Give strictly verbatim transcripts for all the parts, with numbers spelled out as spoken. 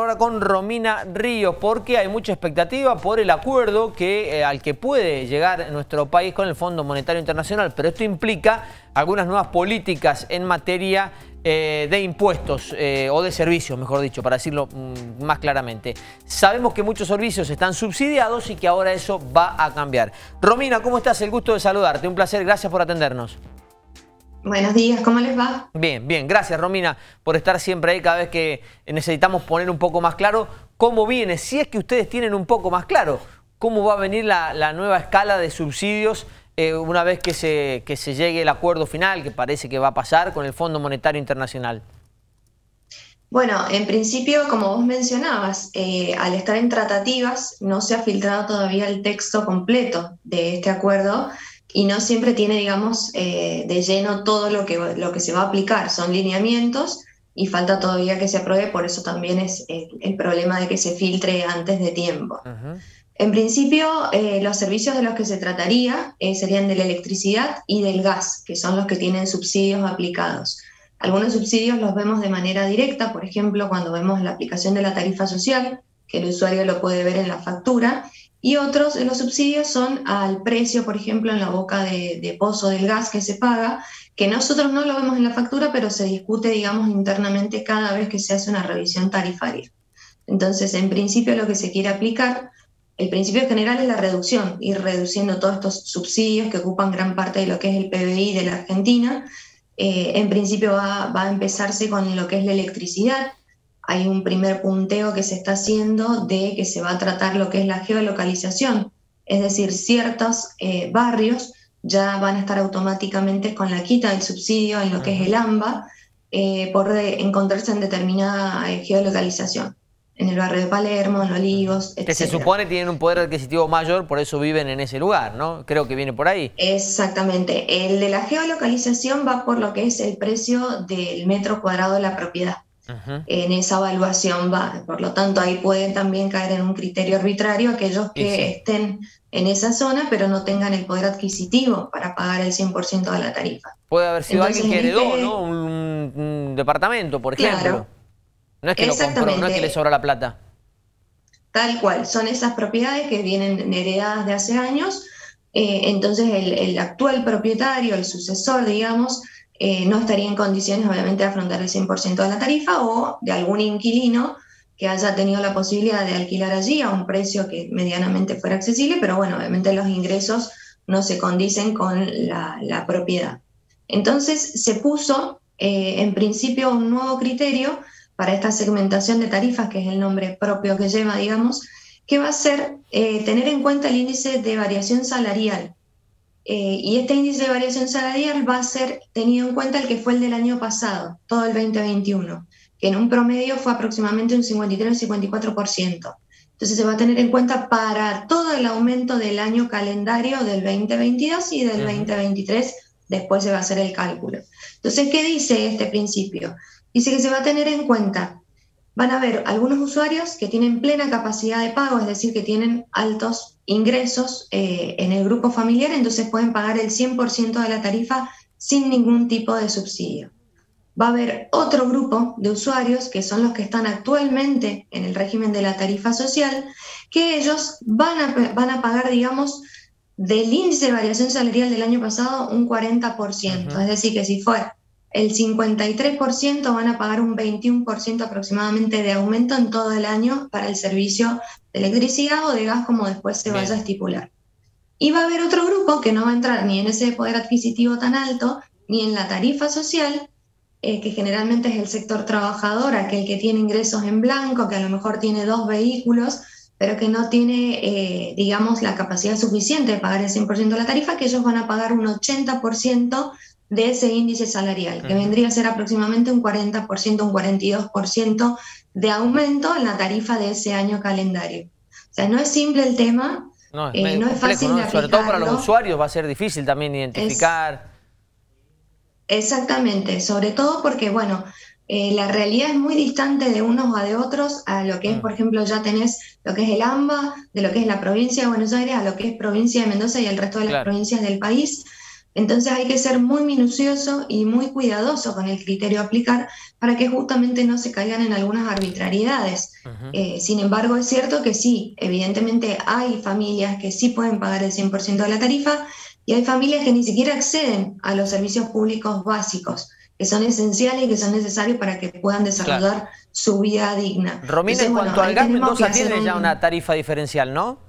ahora con Romina Ríos porque hay mucha expectativa por el acuerdo que, eh, al que puede llegar nuestro país con el Fondo Monetario Internacional, pero esto implica algunas nuevas políticas en materia eh, de impuestos eh, o de servicios, mejor dicho, para decirlo mm, más claramente. Sabemos que muchos servicios están subsidiados y que ahora eso va a cambiar. Romina, ¿cómo estás? El gusto de saludarte. Un placer, gracias por atendernos. Buenos días, ¿cómo les va? Bien, bien, gracias Romina por estar siempre ahí cada vez que necesitamos poner un poco más claro cómo viene, si es que ustedes tienen un poco más claro cómo va a venir la, la nueva escala de subsidios eh, una vez que se, que se llegue el acuerdo final, que parece que va a pasar con el Fondo Monetario Internacional. Bueno, en principio, como vos mencionabas, eh, al estar en tratativas no se ha filtrado todavía el texto completo de este acuerdo y no siempre tiene, digamos, eh, de lleno todo lo que, lo que se va a aplicar. Son lineamientos y falta todavía que se apruebe, por eso también es el, el problema de que se filtre antes de tiempo. Uh-huh. En principio, eh, los servicios de los que se trataría eh, serían de la electricidad y del gas, que son los que tienen subsidios aplicados. Algunos subsidios los vemos de manera directa, por ejemplo, cuando vemos la aplicación de la tarifa social, que el usuario lo puede ver en la factura, y otros de los subsidios son al precio, por ejemplo, en la boca de, de pozo del gas que se paga, que nosotros no lo vemos en la factura, pero se discute, digamos, internamente cada vez que se hace una revisión tarifaria. Entonces, en principio, lo que se quiere aplicar, el principio general es la reducción, ir reduciendo todos estos subsidios que ocupan gran parte de lo que es el P B I de la Argentina. Eh, en principio va, va a empezarse con lo que es la electricidad. Hay un primer punteo que se está haciendo de que se va a tratar lo que es la geolocalización, es decir, ciertos eh, barrios ya van a estar automáticamente con la quita del subsidio en lo que es el AMBA eh, por de, encontrarse en determinada eh, geolocalización, en el barrio de Palermo, en Olivos, etcétera. Que se supone tienen un poder adquisitivo mayor, por eso viven en ese lugar, ¿no? Creo que viene por ahí. Exactamente. El de la geolocalización va por lo que es el precio del metro cuadrado de la propiedad. Uh-huh. En esa evaluación va, por lo tanto ahí pueden también caer en un criterio arbitrario aquellos que sí. estén en esa zona pero no tengan el poder adquisitivo para pagar el cien por ciento de la tarifa. Puede haber sido Entonces, alguien que heredó, este... ¿no? Un, un departamento, por ejemplo. Claro. No es que lo compró, no es que le sobra la plata. Tal cual, son esas propiedades que vienen heredadas de hace años, eh, entonces el, el actual propietario, el sucesor, digamos, Eh, no estaría en condiciones obviamente de afrontar el cien por ciento de la tarifa o de algún inquilino que haya tenido la posibilidad de alquilar allí a un precio que medianamente fuera accesible, pero bueno, obviamente los ingresos no se condicen con la, la propiedad. Entonces se puso eh, en principio un nuevo criterio para esta segmentación de tarifas, que es el nombre propio que lleva, digamos, que va a ser eh, tener en cuenta el índice de variación salarial. Eh, y este índice de variación salarial va a ser tenido en cuenta el que fue el del año pasado, todo el veinte veintiuno, que en un promedio fue aproximadamente un cincuenta y tres o cincuenta y cuatro por ciento. Entonces se va a tener en cuenta para todo el aumento del año calendario del veinte veintidós y del uh-huh. veinte veintitrés, después se va a hacer el cálculo. Entonces, ¿qué dice este principio? Dice que se va a tener en cuenta, van a haber algunos usuarios que tienen plena capacidad de pago, es decir, que tienen altos ingresos eh, en el grupo familiar, entonces pueden pagar el cien por ciento de la tarifa sin ningún tipo de subsidio. Va a haber otro grupo de usuarios, que son los que están actualmente en el régimen de la tarifa social, que ellos van a, van a pagar, digamos, del índice de variación salarial del año pasado un cuarenta por ciento, uh-huh. es decir, que si fuera el cincuenta y tres por ciento van a pagar un veintiuno por ciento aproximadamente de aumento en todo el año para el servicio de electricidad o de gas, como después se Bien. vaya a estipular. Y va a haber otro grupo que no va a entrar ni en ese poder adquisitivo tan alto, ni en la tarifa social, eh, que generalmente es el sector trabajador, aquel que tiene ingresos en blanco, que a lo mejor tiene dos vehículos, pero que no tiene, eh, digamos, la capacidad suficiente de pagar el cien por ciento de la tarifa, que ellos van a pagar un ochenta por ciento de ese índice salarial, que uh-huh. vendría a ser aproximadamente un cuarenta por ciento, un cuarenta y dos por ciento de aumento en la tarifa de ese año calendario. O sea, no es simple el tema, no es, eh, no complejo, es fácil ¿no? de aplicarlo. Sobre todo para los usuarios va a ser difícil también identificar. Es, exactamente, sobre todo porque, bueno, eh, la realidad es muy distante de unos a de otros, a lo que es, uh-huh. por ejemplo, ya tenés lo que es el AMBA, de lo que es la provincia de Buenos Aires, a lo que es provincia de Mendoza y el resto de las claro. provincias del país. Entonces hay que ser muy minucioso y muy cuidadoso con el criterio a aplicar para que justamente no se caigan en algunas arbitrariedades. Uh-huh. eh, sin embargo, es cierto que sí, evidentemente hay familias que sí pueden pagar el cien por ciento de la tarifa y hay familias que ni siquiera acceden a los servicios públicos básicos, que son esenciales y que son necesarios para que puedan desarrollar claro. su vida digna. Romina, en cuanto bueno, al gas, Mendoza tiene un... ya una tarifa diferencial, ¿no?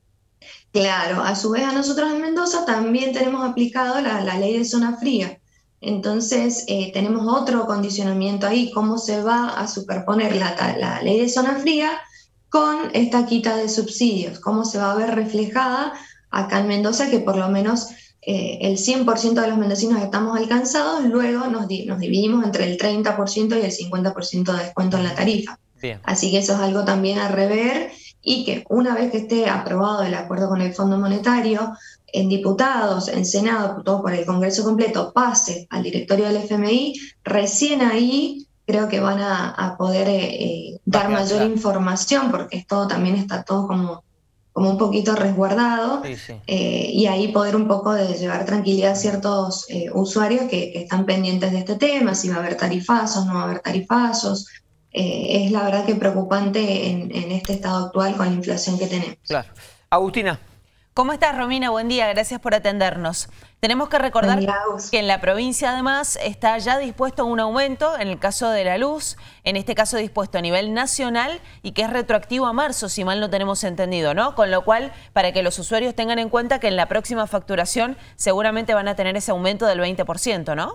Claro, a su vez a nosotros en Mendoza también tenemos aplicado la, la ley de zona fría. Entonces eh, tenemos otro condicionamiento ahí, cómo se va a superponer la, la ley de zona fría con esta quita de subsidios, cómo se va a ver reflejada acá en Mendoza, que por lo menos eh, el cien por ciento de los mendocinos estamos alcanzados, luego nos, di nos dividimos entre el treinta por ciento y el cincuenta por ciento de descuento en la tarifa. Bien. Así que eso es algo también a rever y que una vez que esté aprobado el acuerdo con el Fondo Monetario, en diputados, en Senado, todo por el Congreso completo, pase al directorio del F M I, recién ahí creo que van a, a poder eh, dar mayor claro. información, porque todo también está todo como, como un poquito resguardado, sí, sí. Eh, y ahí poder un poco de llevar tranquilidad a ciertos eh, usuarios que, que están pendientes de este tema, si va a haber tarifazos, no va a haber tarifazos. Eh, es la verdad que preocupante en, en este estado actual con la inflación que tenemos. Claro. Agustina. ¿Cómo estás, Romina? Buen día, gracias por atendernos. Tenemos que recordar día, que en la provincia además está ya dispuesto un aumento en el caso de la luz, en este caso dispuesto a nivel nacional y que es retroactivo a marzo, si mal no tenemos entendido, ¿no? Con lo cual, para que los usuarios tengan en cuenta que en la próxima facturación seguramente van a tener ese aumento del veinte por ciento, ¿no?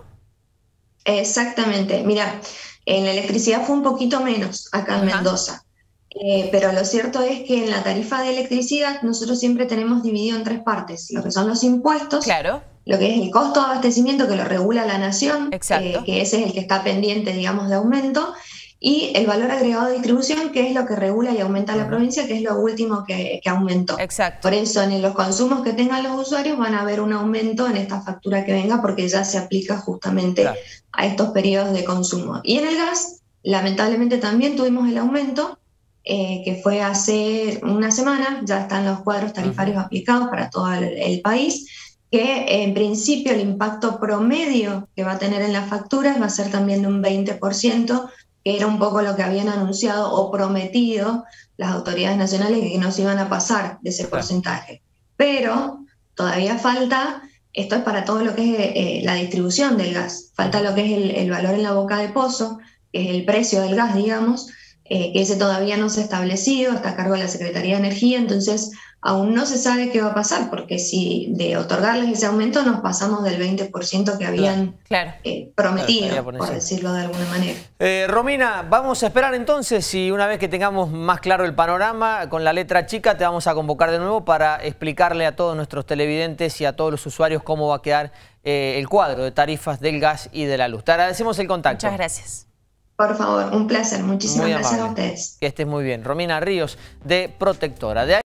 Exactamente. Mira, en la electricidad fue un poquito menos acá en Ajá. Mendoza. Eh, pero lo cierto es que en la tarifa de electricidad nosotros siempre tenemos dividido en tres partes, lo que son los impuestos, claro. lo que es el costo de abastecimiento que lo regula la nación, eh, que ese es el que está pendiente, digamos, de aumento, y el valor agregado de distribución, que es lo que regula y aumenta la provincia, que es lo último que, que aumentó. Exacto. Por eso en los consumos que tengan los usuarios van a ver un aumento en esta factura que venga, porque ya se aplica justamente claro. a estos periodos de consumo. Y en el gas, lamentablemente también tuvimos el aumento, Eh, que fue hace una semana, ya están los cuadros tarifarios uh-huh. aplicados para todo el, el país, que en principio el impacto promedio que va a tener en las facturas va a ser también de un veinte por ciento, que era un poco lo que habían anunciado o prometido las autoridades nacionales, que no se iban a pasar de ese porcentaje. Pero todavía falta, esto es para todo lo que es eh, la distribución del gas, falta lo que es el, el valor en la boca de pozo, que es el precio del gas, digamos, Eh, que ese todavía no se ha establecido, está a cargo de la Secretaría de Energía, entonces aún no se sabe qué va a pasar, porque si de otorgarles ese aumento nos pasamos del veinte por ciento que habían claro. eh, prometido, claro, por, por decirlo de alguna manera. Eh, Romina, vamos a esperar entonces y una vez que tengamos más claro el panorama, con la letra chica te vamos a convocar de nuevo para explicarle a todos nuestros televidentes y a todos los usuarios cómo va a quedar eh, el cuadro de tarifas del gas y de la luz. Te agradecemos el contacto. Muchas gracias. Por favor, un placer. Muchísimas muy gracias amable. a ustedes. Que estés muy bien. Romina Ríos, de Protectora. De